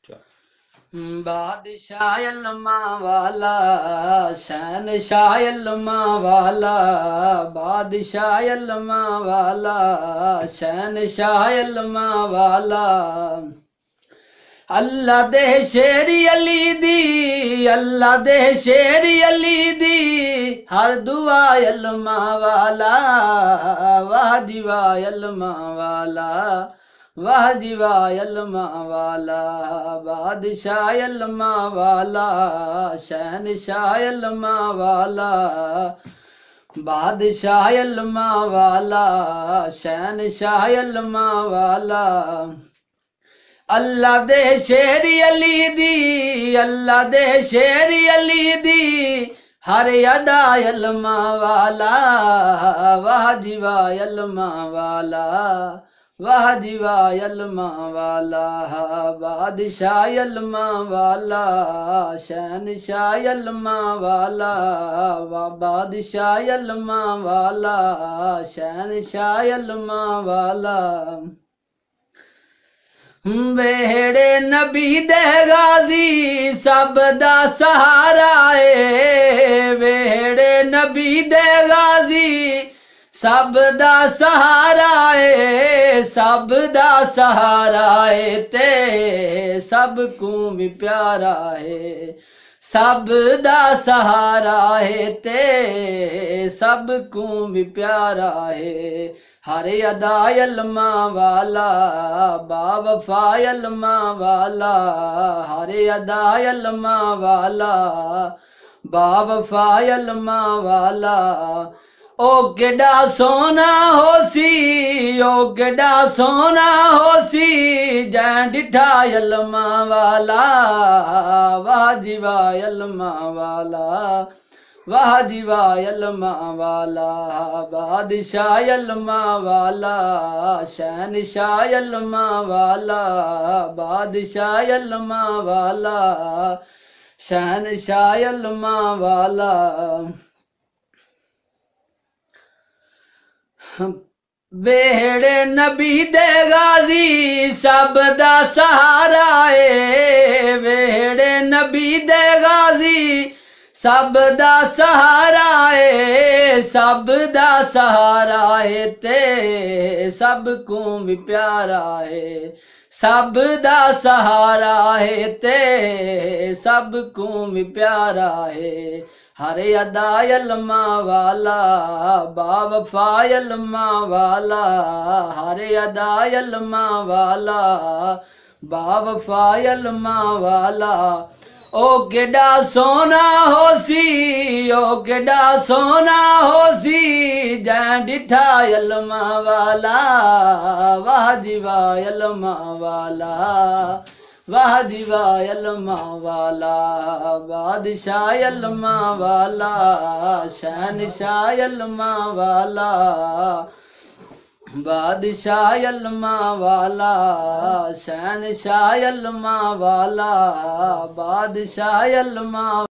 बादशाह अल्मा वाला शहनशाह अल्मा वाला बादशाह अल्मा वाला शहनशाह अल्मा वाला अल्लाह दे शेरी अली दी अल्लाह दे शेरी अली दी हर दुआ अल्मा वाला वाह जीवा अल्मा वाला वाह जीवा अल्मा वाला बादशाह अल्मा वाला शहनशाह अल्मा वाला बादशाह अल्मा वाला शहनशाह अल्मा वाला अल्लाह दे शेरी अली दी अल्लाह दे शेरी अली दी हर अदा अल्मा वाला वाह जीवा अल्मा वाला वाह जीवा अल्मा वाला बादशाह अल्मा वाला शहनशाह अल्मा वाला बादशाह अल्मा वाला शहनशाह अल्मा वाला वेहड़े नबी दे गाजी सब दा सहारा है वेहड़े नबी दे गाजी सब दा सहारा है सब दा सहारा है ते सब को भी प्यारा है सब दा सहारा है ते सब को भी प्यारा है हर अदा अल्मा वाला बावफा अल्मा वाला हर अदा अल्मा वाला बावफा अल्मा वाला ओ केड़ा सोना होसी ओ केड़ा सोना होसी जैं डिठा अल्मा वाला वाह जीवा अल्मा वाला वाह जीवा अल्मा वाला बादशाह अल्मा वाला शहनशाह अल्मा वाला बादशाह अल्मा वाला शहनशाह अल्मा वाला वेहड़े नबी दे गाजी सब दा सहारा है वेहड़े नबी दे गाजी सब दा सहारा है सब दा सहारा है ते सब को भी प्यारा है सब दा सहारा है ते सब को भी प्यारा है हर अदा अल्मा वाला बावफा अल्मा वाला हर अदा अल्मा वाला बावफा अल्मा वाला ओ केड़ा सोना होसी ओ केड़ा सोना होसी जैं डिठा अल्मा वाला वाह जीवा अल्मा वाला वाह जीवा अल्मा वाला बादशाह अल्मा वाला शहनशाह अल्मा वाला बादशाह अल्मा वाला शहनशाह अल्मा वाला बादशाह अल्मा